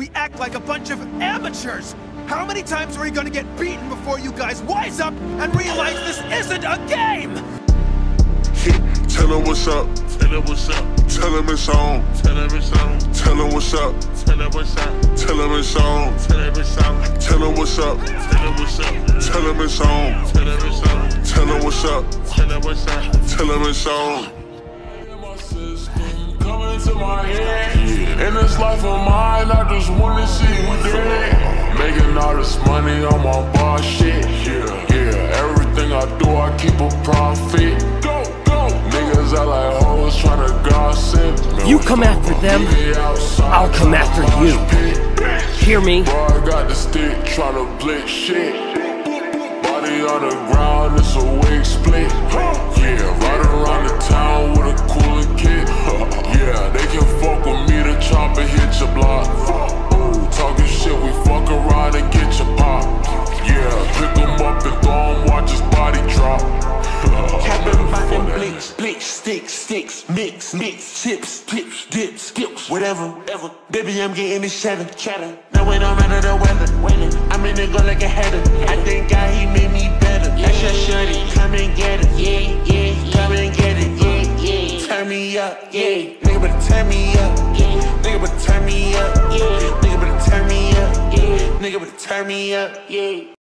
We act like a bunch of amateurs. How many times are we gonna get beaten before you guys wise up and realize this isn't a game? Tell him what's up. Tell him what's up. Tell him it's on. Tell him it's on. Tell him what's up. Tell him what's up. Tell him it's on. Tell him it's on. Tell him what's up. Tell him what's up. Tell him it's on. Tell him it's on. Tell him what's up. Tell him what's up. Tell him it's on. Coming to my head. In this life of mine, I just wanna see you dead. Making all this money on my boss shit. Yeah, everything I do, I keep a profit. Go. Niggas out like hoes tryna gossip. You come after them, I'll come after you. Hear me? Bro, I got the stick tryna blitz shit. Body on the ground, it's a wig split. Yeah, right around the town with a cooler kid. Yeah, they can fuck with me, the chopper hit your block. Ooh, talking shit, we fuck around and get your pop. Yeah, pick him up and throw him, watch his body drop. Blitz, sticks, mix, chips, clips, dips, skips, whatever. Baby, I'm getting this cheddar. Now it don't matter the weather. I'm in the go like a header. I thank God he made me better. That's your shorty, come and get it. Yeah, come and get it. Yeah. Turn me up, yeah. Nigga better turn me up. Nigga better turn me up. Nigga better turn me up. Nigga better turn me up. Yeah.